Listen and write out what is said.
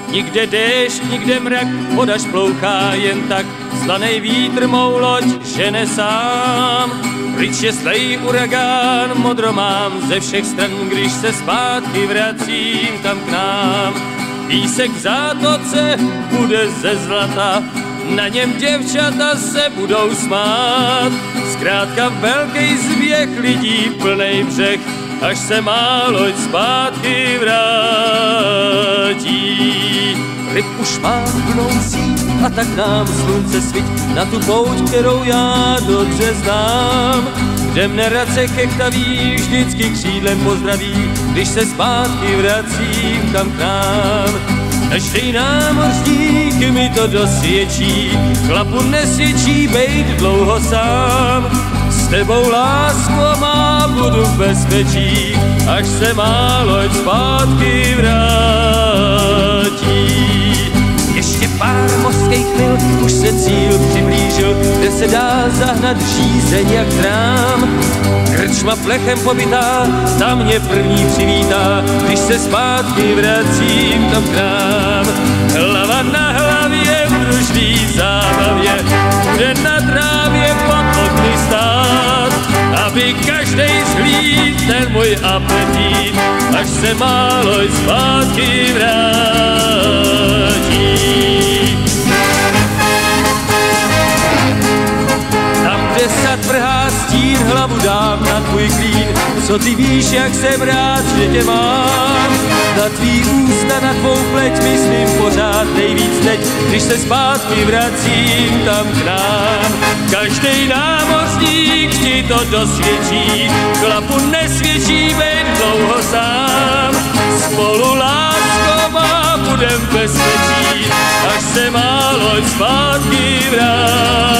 Nikde déšť, nikde mrak, voda šplouchá jen tak, slanej vítr mou loď žene sám. Pryč je zlej uragán, modro mám ze všech stran, když se zpátky vracím tam k nám. Písek v zátoce bude ze zlata, na něm děvčata se budou smát. Zkrátka velký zběh lidí, plnej břeh, až se má loď zpátky vrátí. Ryb už má plnou síť a tak nám slunce svíť na tu pouť, kterou já dobře znám. Kde mne Radce Chechtaví vždycky křídlem pozdraví, když se zpátky vracím tam k nám. Každej námořník mi to dosvědčí, chlapu nesvědčí bejt dlouho sám. S tebou, lásko má, budu v bezpečí, až se má loď zpátky vrátí. Ještě pár mořských mil, už se cíl přiblížil, kde se dá zahnat žízeň jak trám. Krčma plechem pobytá, tam mě první přivítá, když se zpátky vracím tam k nám. Hlava na hlavě v družný zábavě, bude na trávě pod okny stát, aby každej zhlíd ten můj apetit, až se má loď zpátky vrátí. Tam, kde sad vrhá stín, hlavu dám na tvůj klín. Co ty víš, jak jsem rád, že tě mám. Na tvý ústa, na tvou pleť myslím pořád nejvíc teď, když se zpátky vracím tam k nám. Každej námořník ti to dosvědčí, chlapu nesvědčí být dlouho sám. Spolu, lásko má, budem v bezpečí, až se má loď zpátky vrátí.